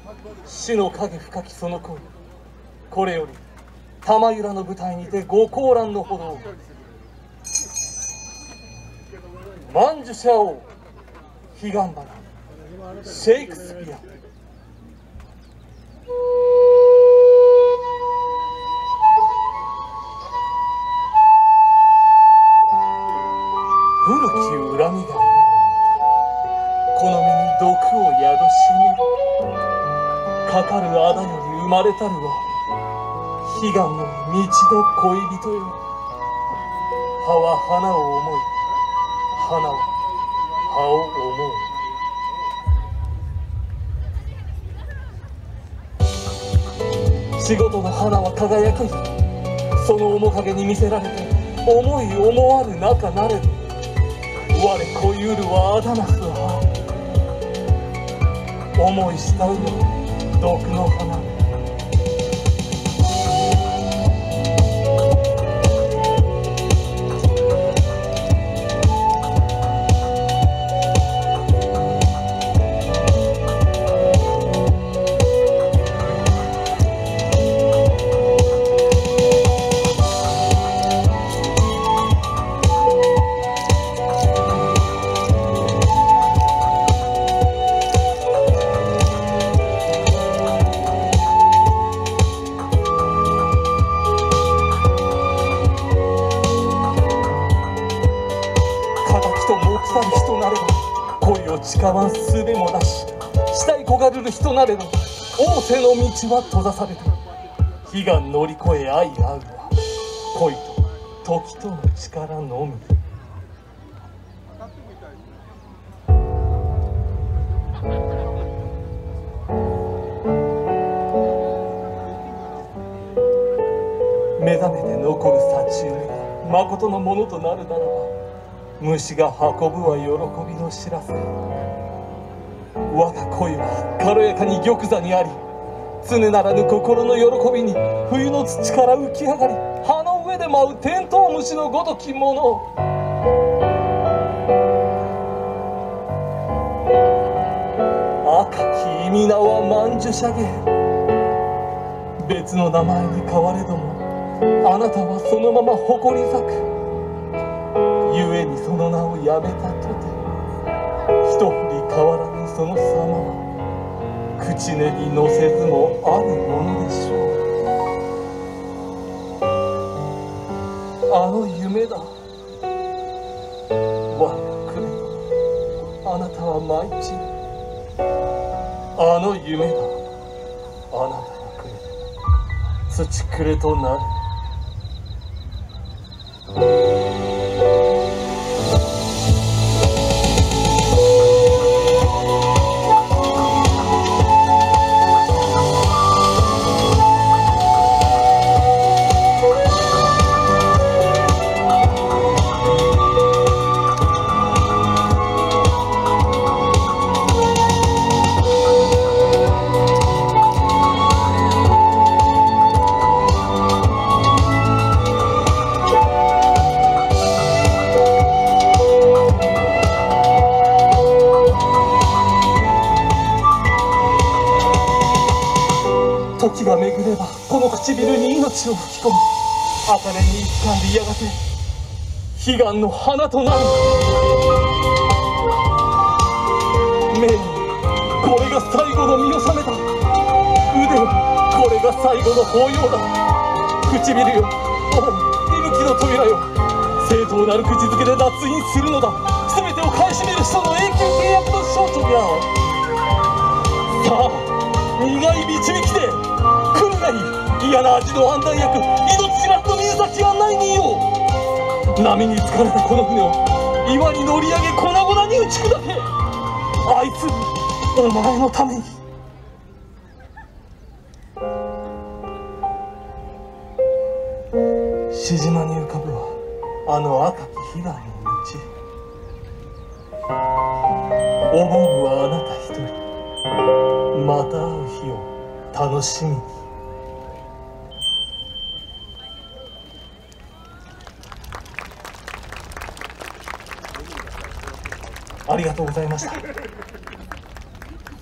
死の影深きその声、これより玉浦の舞台にてご高覧のほどを。曼珠沙王彼岸花シェイクスピア。古き恨みがいるのまた、この身に毒を宿しめかかるあだより生まれたるは彼岸の道の恋人よ。葉は花を思い、花は葉を思う。仕事の花は輝く。その面影に魅せられて思い思わぬ中なれど、我こゆるはあだなす葉、思い慕うよ毒の花。腐る人なれど恋を誓わん術もなし、したい焦がるる人なれど仰せの道は閉ざされる。悲願乗り越え愛合うは恋と時との力のみ。目覚めて残る幸夢が誠のものとなるならば、虫が運ぶは喜びの知らせ。我が恋は軽やかに玉座にあり、常ならぬ心の喜びに冬の土から浮き上がり、葉の上で舞うテントウムシのごときもの。赤き意味名は曼珠沙華。別の名前に変われども、あなたはそのまま誇り咲く。ゆえにその名をやめたとて、一振り変わらぬその様は口根に乗せずもあるものでしょう。あの夢だ。我がくれどあなたは舞い散る。あの夢だ。あなたがくれど土くれとなる。時が巡ればこの唇に命を吹き込み、茜に掴んでやがて悲願の花となる。目にこれが最後の見納めだ。腕よこれが最後の抱擁だ。唇よおい息吹の扉よ、正当なる口づけで捺印するのだ。全てを買い占める人の永久契約の証書や。さあ苦い導きで来るがいい。嫌な味の判断薬、命知らずの水先案内人よ。波に疲れたこの船を岩に乗り上げ粉々に打ち砕け。あいつにお前のために。し島に浮かぶはあの赤き悲願の道。思うはあなた一人、また会う日を楽しみに。ありがとうございました。